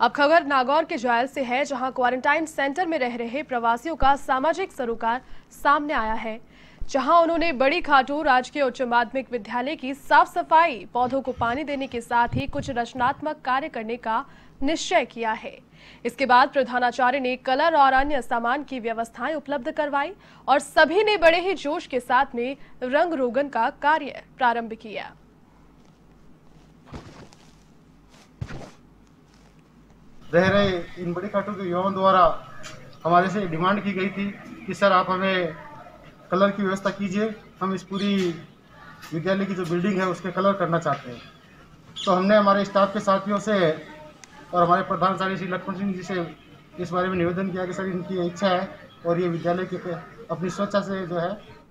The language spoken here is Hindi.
अब खबर नागौर के जायल से है, जहां क्वारंटाइन सेंटर में रह रहे प्रवासियों का सामाजिक सरोकार सामने आया है। जहां उन्होंने बड़ी खाटू राजकीय उच्च माध्यमिक विद्यालय की साफ सफाई, पौधों को पानी देने के साथ ही कुछ रचनात्मक कार्य करने का निश्चय किया है। इसके बाद प्रधानाचार्य ने कलर और अन्य सामान की व्यवस्थाएं उपलब्ध करवाई और सभी ने बड़े ही जोश के साथ में रंग रोगन का कार्य प्रारंभ किया। रह रहे इन बड़ी खाटू के युवाओं द्वारा हमारे से डिमांड की गई थी कि सर आप हमें कलर की व्यवस्था कीजिए, हम इस पूरी विद्यालय की जो बिल्डिंग है उसके कलर करना चाहते हैं। तो हमने हमारे स्टाफ के साथियों से और हमारे प्रधानाचार्य श्री लक्ष्मण सिंह जी से इस बारे में निवेदन किया कि सर इनकी इच्छा है और ये विद्यालय के अपनी स्वेच्छा से जो है